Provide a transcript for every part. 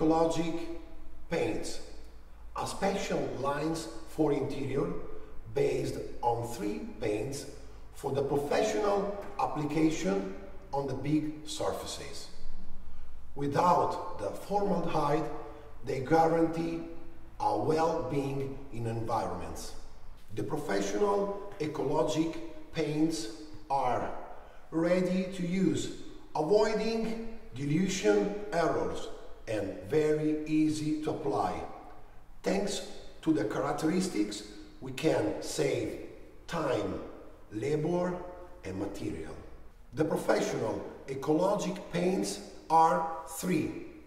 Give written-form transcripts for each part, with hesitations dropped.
Ecologic Paints, a special lines for interior based on 3 paints for the professional application on the big surfaces. Without the formaldehyde, they guarantee our well-being in environments. The professional ecologic paints are ready to use, avoiding dilution errors and very easy to apply. Thanks to the characteristics, we can save time, labor and material. The professional ecologic paints are 3.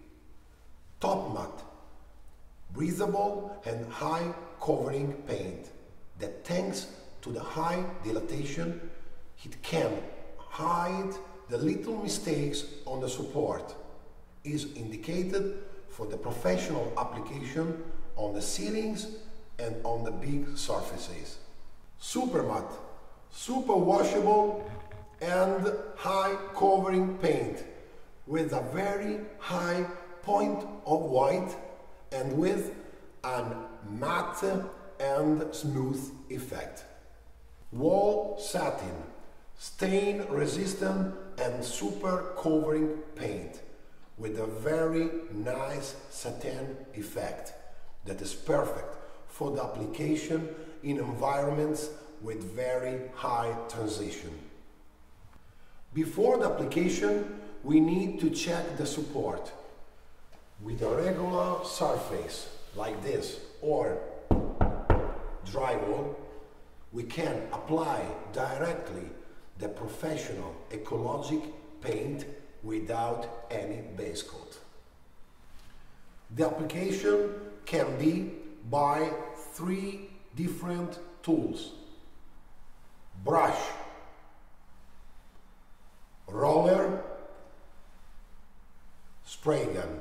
Top matte, breathable and high covering paint that, thanks to the high dilatation, it can hide the little mistakes on the support. Is indicated for the professional application on the ceilings and on the big surfaces. Super matte, super washable and high covering paint with a very high point of white and with a matte and smooth effect. Wall satin, stain resistant and super covering paint with a very nice satin effect that is perfect for the application in environments with very high transition. Before the application, we need to check the support. With a regular surface like this or drywall, we can apply directly the professional ecologic paint without any base coat. The application can be by 3 different tools: brush, roller, spray gun.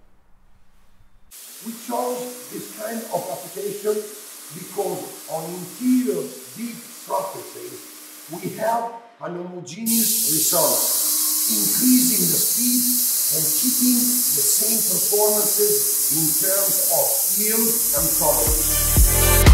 We chose this kind of application because on interior big surfaces we have an homogeneous result, increasing the speed and keeping the same performances in terms of yield and tolerance.